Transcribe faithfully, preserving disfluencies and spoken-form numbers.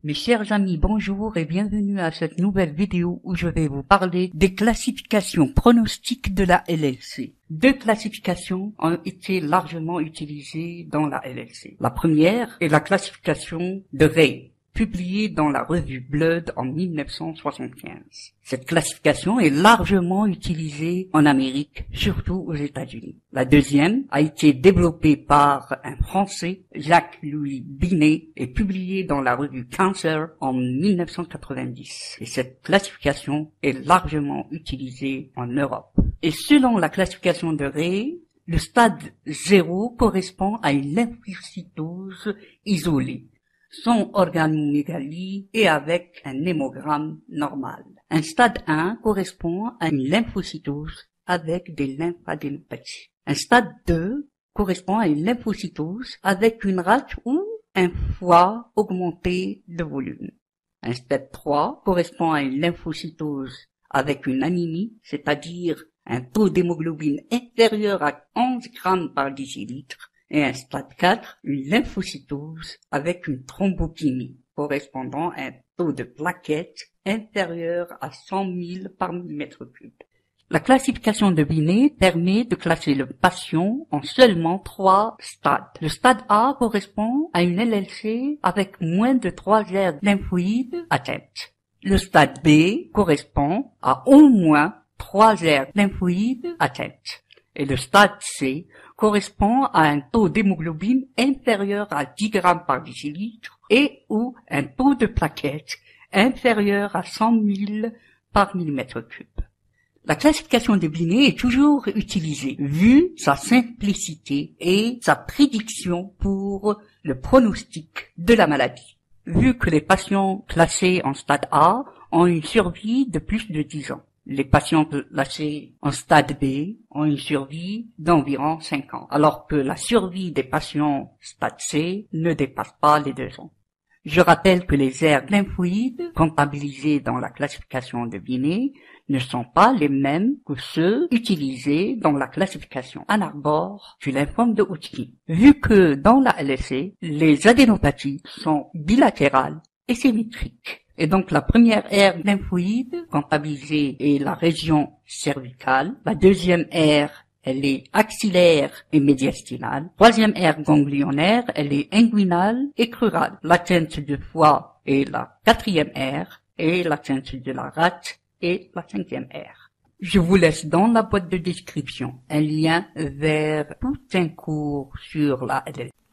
Mes chers amis, bonjour et bienvenue à cette nouvelle vidéo où je vais vous parler des classifications pronostiques de la L L C. Deux classifications ont été largement utilisées dans la L L C. La première est la classification de Ray, publiée dans la revue Blood en mille neuf cent soixante-quinze. Cette classification est largement utilisée en Amérique, surtout aux États-Unis. La deuxième a été développée par un Français, Jacques-Louis Binet, et publiée dans la revue Cancer en mille neuf cent quatre-vingt-dix. Et cette classification est largement utilisée en Europe. Et selon la classification de Ray, le stade zéro correspond à une lymphocytose isolée, sans organomégalie et avec un hémogramme normal. Un stade un correspond à une lymphocytose avec des lymphadénopathies. Un stade deux correspond à une lymphocytose avec une rate ou un foie augmenté de volume. Un stade trois correspond à une lymphocytose avec une anémie, c'est-à-dire un taux d'hémoglobine inférieur à onze grammes par décilitre. Et un stade quatre, une lymphocytose avec une thrombopénie, correspondant à un taux de plaquettes inférieur à cent mille par millimètre cube. La classification de Binet permet de classer le patient en seulement trois stades. Le stade A correspond à une L L C avec moins de trois aires lymphoïdes atteintes. Le stade B correspond à au moins trois aires lymphoïdes atteintes. Et le stade C correspond à un taux d'hémoglobine inférieur à dix grammes par décilitre et ou un taux de plaquettes inférieur à cent mille par millimètre cube. La classification de Binet est toujours utilisée, vu sa simplicité et sa prédiction pour le pronostic de la maladie, vu que les patients classés en stade A ont une survie de plus de dix ans. Les patients placés en stade B ont une survie d'environ cinq ans, alors que la survie des patients stade C ne dépasse pas les deux ans. Je rappelle que les aires lymphoïdes comptabilisées dans la classification de Binet ne sont pas les mêmes que ceux utilisés dans la classification Ann Arbor du lymphome de Hodgkin, vu que dans la L L C, les adénopathies sont bilatérales et symétriques. Et donc la première aire lymphoïde comptabilisée est la région cervicale. La deuxième aire, elle est axillaire et médiastinale. Troisième aire ganglionnaire, elle est inguinale et crurale. L'atteinte du foie est la quatrième aire et l'atteinte de la rate est la cinquième aire. Je vous laisse dans la boîte de description un lien vers tout un cours sur la L L C.